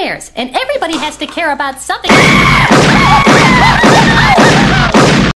cares, and everybody has to care about something.